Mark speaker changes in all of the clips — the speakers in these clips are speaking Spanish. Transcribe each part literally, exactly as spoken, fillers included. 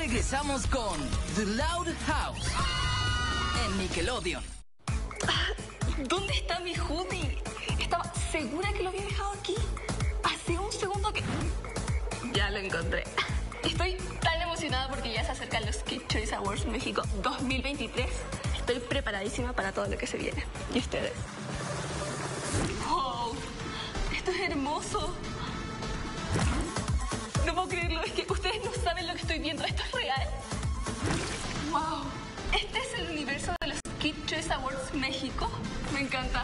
Speaker 1: regresamos con The Loud House en Nickelodeon.
Speaker 2: ¿Dónde está mi hoodie? Estaba segura que lo había dejado aquí. Hace un segundo que... Ya lo encontré. Estoy tan emocionada porque ya se acercan los Kids Choice Awards México dos mil veintitrés. Estoy preparadísima para todo lo que se viene. ¿Y ustedes? ¡Wow! Esto es hermoso. No puedo creerlo, es que ustedes no saben lo que estoy viendo. ¿Esto es real? ¡Wow! Este es el universo de los Kids Choice Awards México. Me encanta.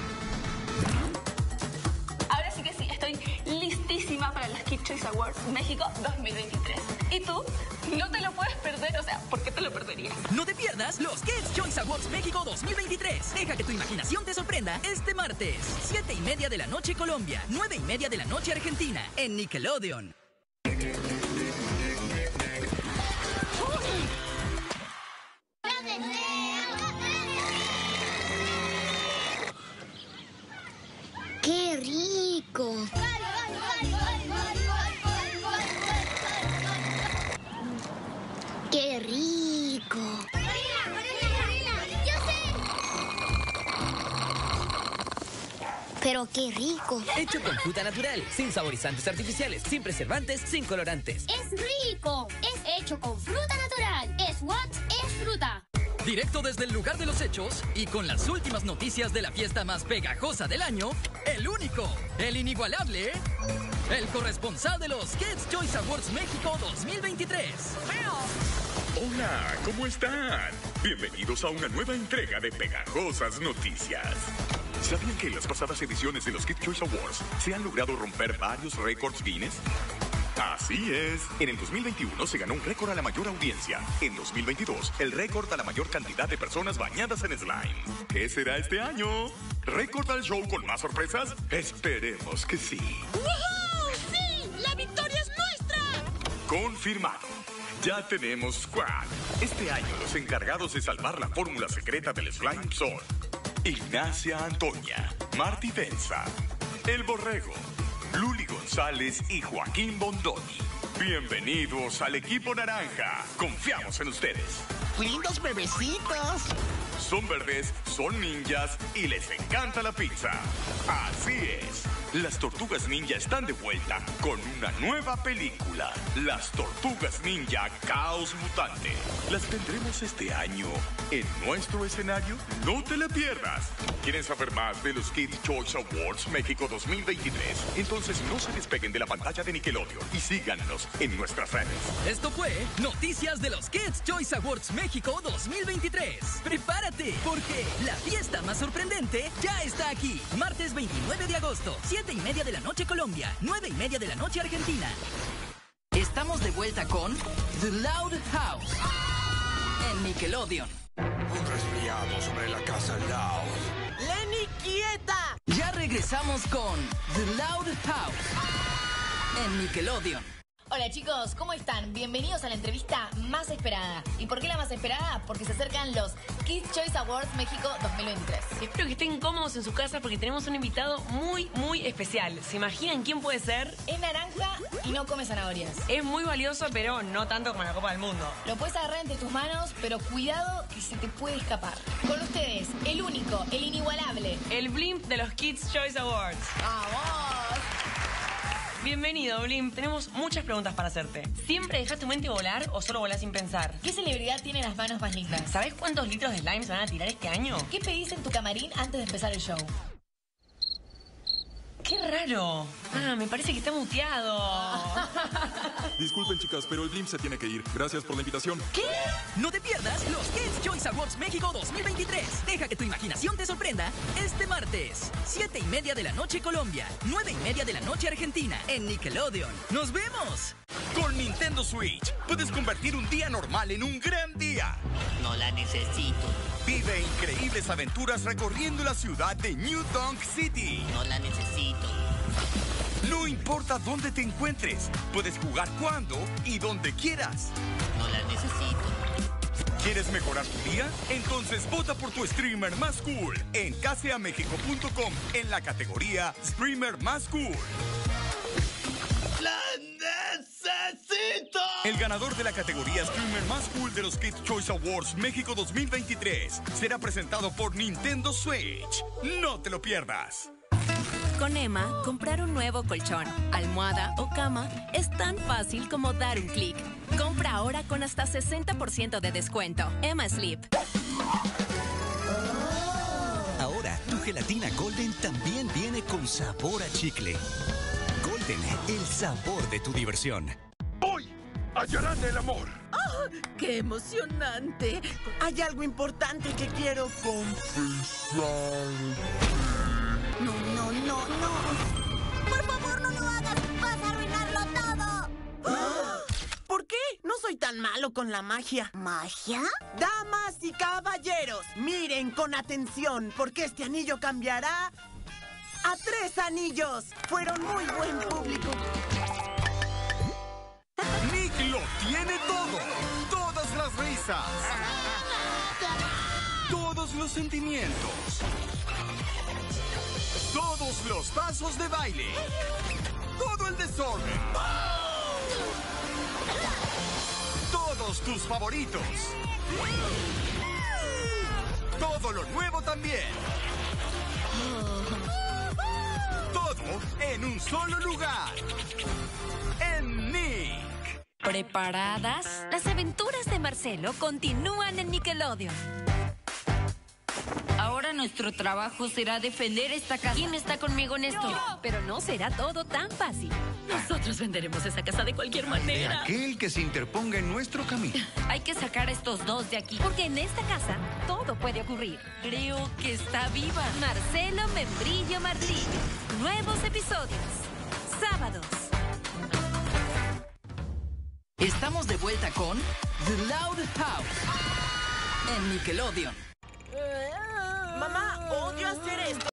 Speaker 2: Ahora sí que sí, estoy listísima para los Kids Choice Awards México dos mil veintitrés. ¿Y tú? No te lo puedes perder, o sea, ¿por qué te lo perderías?
Speaker 1: No te pierdas los Kids Choice Awards México dos mil veintitrés. Deja que tu imaginación te sorprenda este martes. Siete y media de la noche Colombia, nueve y media de la noche Argentina, en Nickelodeon.
Speaker 3: ¡Qué rico! ¡Qué rico! ¡Yo sé! ¡Pero qué rico!
Speaker 4: Hecho con fruta natural, sin saborizantes artificiales, sin preservantes, sin colorantes.
Speaker 3: ¡Es rico! Es hecho con fruta natural. Es what es fruta.
Speaker 1: Directo desde el lugar de los hechos y con las últimas noticias de la fiesta más pegajosa del año, el único, el inigualable, el corresponsal de los Kids Choice Awards México dos mil veintitrés.
Speaker 5: Hola, ¿cómo están? Bienvenidos a una nueva entrega de Pegajosas Noticias. ¿Sabían que en las pasadas ediciones de los Kids Choice Awards se han logrado romper varios récords Guinness? Así es. En el dos mil veintiuno se ganó un récord a la mayor audiencia. En dos mil veintidós, el récord a la mayor cantidad de personas bañadas en slime. ¿Qué será este año? ¿Récord al show con más sorpresas? Esperemos que sí.
Speaker 3: ¡Woohoo! ¡Sí! ¡La victoria es nuestra!
Speaker 5: Confirmado. Ya tenemos squad. Este año los encargados de salvar la fórmula secreta del slime son Ignacia Antonia, Marty Benza, El Borrego, Luli González y Joaquín Bondoni. Bienvenidos al equipo naranja. Confiamos en ustedes.
Speaker 6: ¡Lindos bebecitos!
Speaker 5: Son verdes, son ninjas y les encanta la pizza. Así es. Las Tortugas Ninja están de vuelta con una nueva película. Las Tortugas Ninja Caos Mutante. ¿Las tendremos este año en nuestro escenario? No te la pierdas. ¿Quieren saber más de los Kids Choice Awards México dos mil veintitrés? Entonces no se despeguen de la pantalla de Nickelodeon y síganos en nuestras redes.
Speaker 1: Esto fue Noticias de los Kids Choice Awards México dos mil veintitrés. Prepárate, porque la fiesta más sorprendente ya está aquí. Martes veintinueve de agosto, siete y media de la noche Colombia, nueve y media de la noche Argentina. Estamos de vuelta con The Loud House en Nickelodeon.
Speaker 7: Un resfriado sobre la casa Loud.
Speaker 6: ¡Lenny, quieta!
Speaker 1: Ya regresamos con The Loud House en Nickelodeon.
Speaker 8: Hola chicos, ¿cómo están? Bienvenidos a la entrevista más esperada. ¿Y por qué la más esperada? Porque se acercan los Kids Choice Awards México dos mil veintitrés.
Speaker 2: Espero que estén cómodos en su casa porque tenemos un invitado muy, muy especial. ¿Se imaginan quién puede ser?
Speaker 8: Es naranja y no come zanahorias.
Speaker 2: Es muy valioso, pero no tanto como la Copa del Mundo.
Speaker 8: Lo puedes agarrar entre tus manos, pero cuidado que se te puede escapar. Con ustedes, el único, el inigualable,
Speaker 2: el Blimp de los Kids Choice Awards.
Speaker 8: ¡Vamos!
Speaker 2: Bienvenido, Blimp. Tenemos muchas preguntas para hacerte. ¿Siempre dejas tu mente volar o solo volás sin pensar?
Speaker 8: ¿Qué celebridad tiene las manos más lindas?
Speaker 2: ¿Sabés cuántos litros de slime se van a tirar este año?
Speaker 8: ¿Qué pedís en tu camarín antes de empezar el show?
Speaker 2: ¡Qué raro! Ah, me parece que está muteado.
Speaker 7: Disculpen, chicas, pero el Blimp se tiene que ir. Gracias por la invitación.
Speaker 1: ¿Qué? No te pierdas los Kids Choice Awards México dos mil veintitrés. Deja que tu imaginación te sorprenda este martes. Siete y media de la noche Colombia, nueve y media de la noche Argentina, en Nickelodeon. ¡Nos vemos!
Speaker 5: Con Nintendo Switch puedes convertir un día normal en un gran día.
Speaker 6: No la necesito.
Speaker 5: Vive increíbles aventuras recorriendo la ciudad de New Donk City.
Speaker 6: No la necesito.
Speaker 5: No importa dónde te encuentres, puedes jugar cuando y donde quieras.
Speaker 6: No la necesito.
Speaker 5: ¿Quieres mejorar tu día? Entonces vota por tu streamer más cool en casea méxico punto com en la categoría Streamer más cool.
Speaker 6: ¡La necesito!
Speaker 5: El ganador de la categoría Streamer más cool de los Kids Choice Awards México dos mil veintitrés será presentado por Nintendo Switch. No te lo pierdas.
Speaker 9: Con Emma, comprar un nuevo colchón, almohada o cama es tan fácil como dar un clic. Compra ahora con hasta sesenta por ciento de descuento. Emma Sleep.
Speaker 10: Ahora, tu gelatina Golden también viene con sabor a chicle. Golden, el sabor de tu diversión.
Speaker 11: Hoy hallarán el amor.
Speaker 12: ¡Oh, qué emocionante! Hay algo importante que quiero confesar.
Speaker 3: No, no, no, no. Por favor, no lo hagas. Vas a arruinarlo todo.
Speaker 12: ¿Por qué? No soy tan malo con la magia.
Speaker 3: ¿Magia?
Speaker 12: Damas y caballeros, miren con atención, porque este anillo cambiará a tres anillos. Fueron muy buen público.
Speaker 5: Nick lo tiene todo. Todas las risas. Todos los sentimientos. Todos los pasos de baile. Todo el desorden. Todos tus favoritos. Todo lo nuevo también. Todo en un solo lugar. En Nick.
Speaker 9: ¿Preparadas? Las aventuras de Marcelo continúan en Nickelodeon.
Speaker 13: Ahora nuestro trabajo será defender esta casa.
Speaker 9: ¿Quién está conmigo en esto? Yo. Pero no será todo tan fácil.
Speaker 14: Nosotros venderemos esa casa de cualquier manera.
Speaker 15: De aquel que se interponga en nuestro camino.
Speaker 13: Hay que sacar a estos dos de aquí.
Speaker 9: Porque en esta casa todo puede ocurrir.
Speaker 13: Creo que está viva.
Speaker 9: Marcelo Membrillo Martillo. Nuevos episodios. Sábados.
Speaker 1: Estamos de vuelta con The Loud House en Nickelodeon.